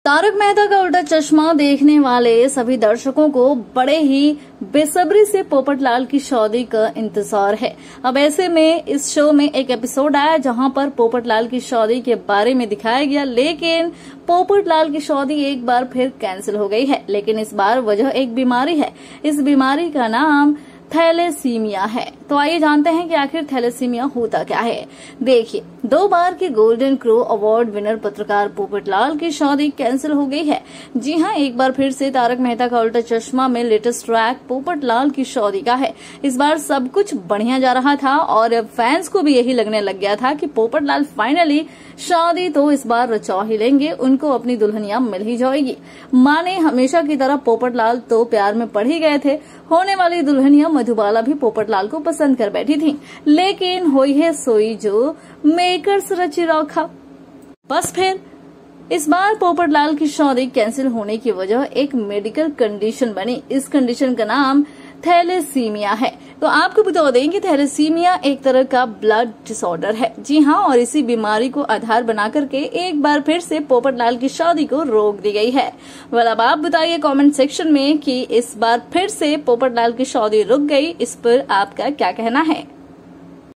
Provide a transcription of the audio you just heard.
तारक मेहता का उल्टा चश्मा देखने वाले सभी दर्शकों को बड़े ही बेसब्री से पोपटलाल की शादी का इंतजार है। अब ऐसे में इस शो में एक एपिसोड आया जहां पर पोपटलाल की शादी के बारे में दिखाया गया, लेकिन पोपटलाल की शादी एक बार फिर कैंसिल हो गई है। लेकिन इस बार वजह एक बीमारी है। इस बीमारी का नाम थैलेसीमिया है। तो आइए जानते हैं कि आखिर थैलेसीमिया होता क्या है। देखिए, 2 बार के गोल्डन क्रो अवार्ड विनर पत्रकार पोपटलाल की शादी कैंसिल हो गई है। जी हां, एक बार फिर से तारक मेहता का उल्टा चश्मा में लेटेस्ट ट्रैक पोपटलाल की शादी का है। इस बार सब कुछ बढ़िया जा रहा था और फैंस को भी यही लगने लग गया था कि पोपटलाल फाइनली शादी तो इस बार रचा ही लेंगे, उनको अपनी दुल्हनिया मिल ही जाएगी। माने हमेशा की तरह पोपटलाल तो प्यार में पड़ ही गए थे। होने वाली दुल्हनिया मधुबाला भी पोपटलाल को पसंद कर बैठी थी, लेकिन हुई है सोई जो मेकर्स रची रखा। बस फिर इस बार पोपटलाल की शादी कैंसिल होने की वजह एक मेडिकल कंडीशन बनी। इस कंडीशन का नाम थैलेसीमिया है। तो आपको बता दें कि थैलेसीमिया एक तरह का ब्लड डिसऑर्डर है। जी हां, और इसी बीमारी को आधार बना करके एक बार फिर से पोपटलाल की शादी को रोक दी गई है। अब आप बताइए कमेंट सेक्शन में कि इस बार फिर से पोपटलाल की शादी रुक गई, इस पर आपका क्या कहना है।